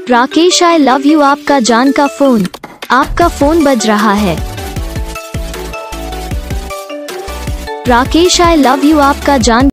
Rakesh I love you, आपका जान का फोन। आपका फोन बज रहा है। राकेश आई लव यू, आपका जान